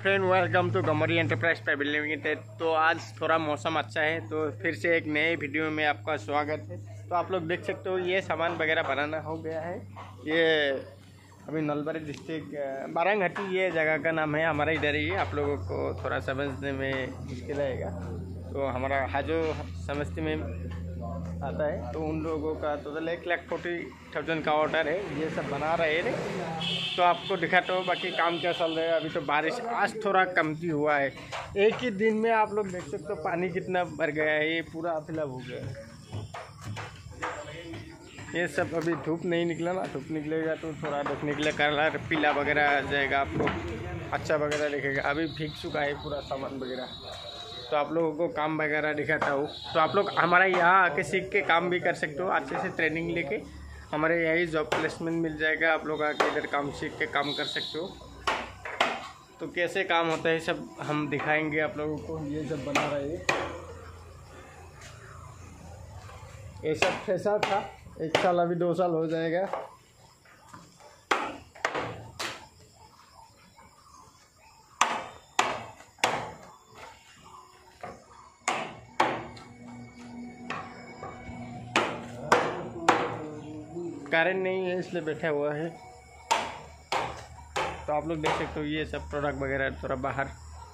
Friend welcome to गमरी enterprise private limited. तो आज थोड़ा मौसम अच्छा है तो फिर से एक नए वीडियो में आपका स्वागत है। तो आप लोग देख सकते हो ये सामान वगैरह बनाना हो गया है। ये अभी नलबारी डिस्ट्रिक्ट बारांघाटी ये जगह का नाम है, हमारा इधर ही है। आप लोगों को थोड़ा समझने में मुश्किल रहेगा, तो हमारा हाजो समझते में आता है। तो उन लोगों का टोटल 1,40,000 का ऑर्डर है। ये सब बना रहे हैं, तो आपको दिखाता हूँ बाकी काम क्या चल रहा है। अभी तो बारिश आज थोड़ा कमती हुआ है। एक ही दिन में आप लोग देख सकते हो पानी कितना भर गया है, ये पूरा फिलअप हो गया है। ये सब अभी धूप नहीं निकला ना, धूप निकलेगा तो थोड़ा देखने के लिए कलर पीला वगैरह आ जाएगा, आपको अच्छा वगैरह दिखेगा। अभी भीग चुका है पूरा सामान वगैरह। तो आप लोगों को काम वगैरह दिखाता हूँ। तो आप लोग हमारा यहाँ आके सीख के काम भी कर सकते हो, अच्छे से ट्रेनिंग लेके हमारे यही जॉब प्लेसमेंट मिल जाएगा। आप लोग आके इधर काम सीख के काम कर सकते हो। तो कैसे काम होता है सब हम दिखाएंगे आप लोगों को। ये सब बना रहे हैं, ये सब फ्रेशर था, 1 साल अभी 2 साल हो जाएगा। कारण नहीं है इसलिए बैठा हुआ है। तो आप लोग देख सकते हो ये सब प्रोडक्ट वगैरह थोड़ा बाहर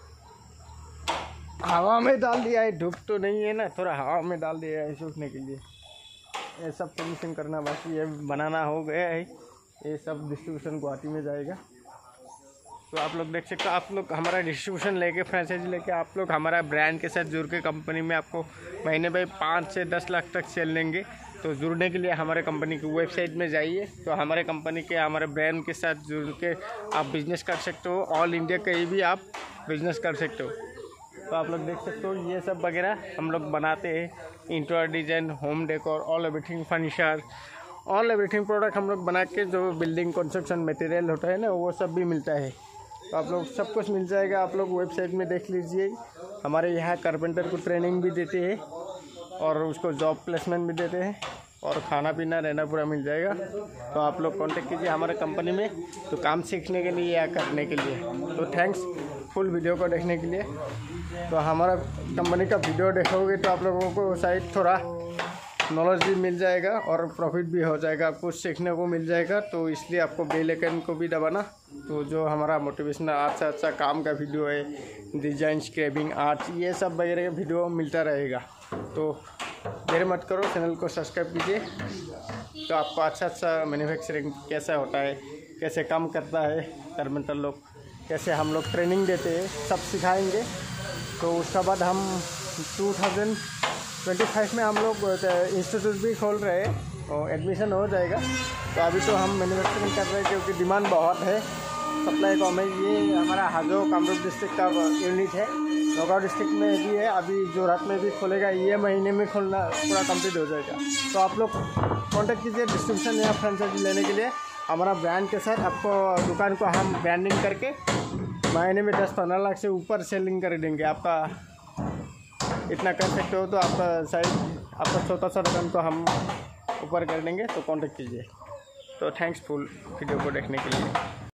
हवा में डाल दिया है। धूप तो नहीं है ना, थोड़ा हवा में डाल दिया है सूखने के लिए। ये सब फिनिशिंग करना बाकी है, बनाना हो गया है। ये सब डिस्ट्रीब्यूशन गुवाहाटी में जाएगा। तो आप लोग देख सकते हो, आप लोग हमारा डिस्ट्रीब्यूशन लेके फ्रेंचाइजी लेके आप लोग हमारा ब्रांड के साथ जुड़ के कंपनी में आपको महीने में 5 से 10 लाख तक सेल लेंगे। तो जुड़ने के लिए हमारे कंपनी की वेबसाइट में जाइए, तो हमारे कंपनी के हमारे ब्रांड के साथ जुड़ के आप बिज़नेस कर सकते हो। ऑल इंडिया कहीं भी आप बिज़नेस कर सकते हो। तो आप लोग देख सकते हो ये सब वगैरह हम लोग बनाते हैं। Interior design, home decor, all everything, furniture, all everything product हम लोग बना के जो बिल्डिंग कंस्ट्रक्शन मटेरियल होता है ना, वो सब भी मिलता है। तो आप लोग सब कुछ मिल जाएगा, आप लोग वेबसाइट में देख लीजिए। हमारे यहाँ कारपेंटर को ट्रेनिंग भी देते हैं और उसको जॉब प्लेसमेंट भी देते हैं, और खाना पीना रहना पूरा मिल जाएगा। तो आप लोग कांटेक्ट कीजिए हमारे कंपनी में, तो काम सीखने के लिए या करने के लिए। तो थैंक्स फुल वीडियो को देखने के लिए। तो हमारा कंपनी का वीडियो देखोगे तो आप लोगों को शायद थोड़ा नॉलेज भी मिल जाएगा और प्रॉफिट भी हो जाएगा, कुछ सीखने को मिल जाएगा। तो इसलिए आपको बेल आइकन को भी दबाना। तो जो हमारा मोटिवेशनल अच्छा काम का वीडियो है, डिजाइन, स्क्रैबिंग, आर्ट, ये सब वगैरह का वीडियो मिलता रहेगा। तो देर मत करो, चैनल को सब्सक्राइब कीजिए। तो आपको अच्छा मैन्युफैक्चरिंग कैसा होता है, कैसे काम करता है कारपेंटर लोग, कैसे हम लोग ट्रेनिंग देते हैं, सब सिखाएंगे। तो उसके बाद हम 2025 में हम लोग इंस्टीट्यूट भी खोल रहे हैं और एडमिशन हो जाएगा। तो अभी तो हम मैन्युफैक्चरिंग कर रहे हैं क्योंकि डिमांड बहुत है, सप्लाई कम है। ये हमारा हाजो कामरूप डिस्ट्रिक्ट का यूनिट है, नौगांव डिस्ट्रिक्ट में भी है, अभी जोरहाट में भी खोलेगा। ये महीने में खोलना पूरा कंप्लीट हो जाएगा। तो आप लोग कांटेक्ट कीजिए डिस्ट्रीब्यूशन या फ्रेंचाइजी लेने के लिए हमारा ब्रांड के साथ। आपको दुकान को हम ब्रांडिंग करके महीने में 10-15 लाख से ऊपर सेलिंग कर देंगे। आपका इतना कर सकते हो तो आपका शायद आपका छोटा सा रकम तो हम ऊपर कर देंगे। तो कांटेक्ट कीजिए। तो थैंक्स फुल वीडियो को देखने के लिए।